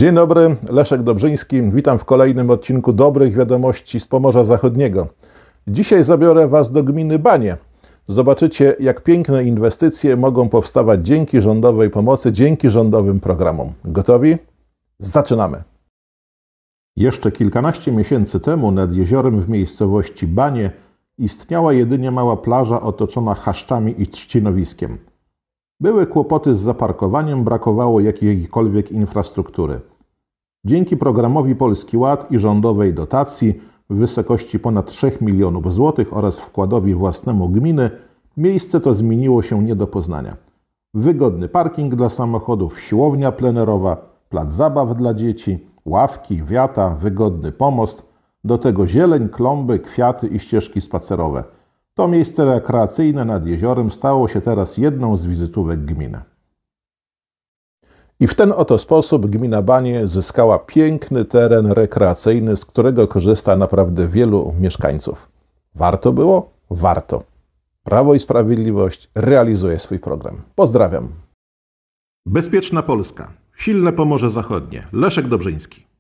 Dzień dobry, Leszek Dobrzyński. Witam w kolejnym odcinku Dobrych Wiadomości z Pomorza Zachodniego. Dzisiaj zabiorę Was do gminy Banie. Zobaczycie, jak piękne inwestycje mogą powstawać dzięki rządowej pomocy, dzięki rządowym programom. Gotowi? Zaczynamy! Jeszcze kilkanaście miesięcy temu nad jeziorem w miejscowości Banie istniała jedynie mała plaża otoczona chaszczami i trzcinowiskiem. Były kłopoty z zaparkowaniem, brakowało jakiejkolwiek infrastruktury. Dzięki programowi Polski Ład i rządowej dotacji w wysokości ponad 3 milionów złotych oraz wkładowi własnemu gminy miejsce to zmieniło się nie do poznania. Wygodny parking dla samochodów, siłownia plenerowa, plac zabaw dla dzieci, ławki, wiata, wygodny pomost, do tego zieleń, klomby, kwiaty i ścieżki spacerowe. To miejsce rekreacyjne nad jeziorem stało się teraz jedną z wizytówek gminy. I w ten oto sposób gmina Banie zyskała piękny teren rekreacyjny, z którego korzysta naprawdę wielu mieszkańców. Warto było? Warto. Prawo i Sprawiedliwość realizuje swój program. Pozdrawiam. Bezpieczna Polska. Silne Pomorze Zachodnie. Leszek Dobrzyński.